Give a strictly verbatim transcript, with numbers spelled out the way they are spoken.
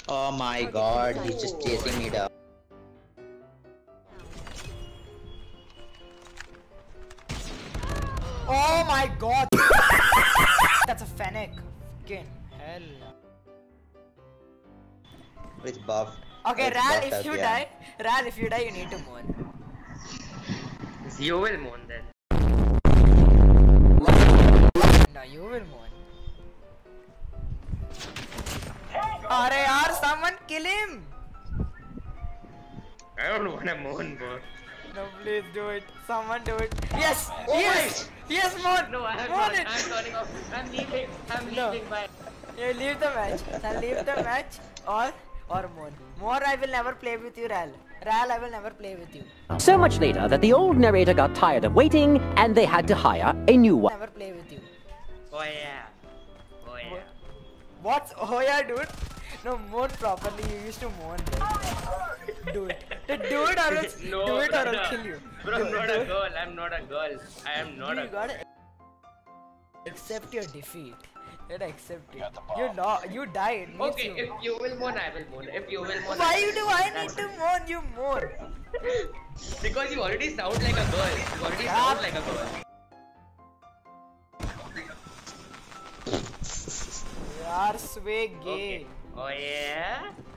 Oh my god, he's just chasing me down. Oh my god! That's a Fennec. Fucking hell. It's buffed. Okay, It's Ral, buffed if up, you yeah. die, Ral, if you die, you need to mourn. You will mourn then. No, you will mourn. Arey yaar, someone kill him! I don't wanna mourn, bro. No, please do it. Someone do it. Yes! Oh yes! Yes, mourn! No, I am mourn not. it! I'm turning off. I'm leaving. I'm No. leaving. Bye. You leave the match. Then leave the match or or more. More I will never play with you, Ral. Ral, I will never play with you. So much later that the old narrator got tired of waiting and they had to hire a new one. Never play with you. Oh yeah. Oh yeah. What's oh yeah, dude? No, mourn properly. You used to mourn, bro. Do it. Do it or else. No, do it or brother. I'll kill you. Bro, I'm Do- not do a it. girl. I'm not a girl. I am not You a girl. gotta accept your defeat. You gotta accept it. You lo you died. means Okay, you. if you will mourn, I will mourn. If you will mourn, Why I will do mourn. I need to mourn? You mourn. Because you already sound like a girl. You already Yeah. sound like a girl. Yaar, sway gay. Okay. Oh yeah.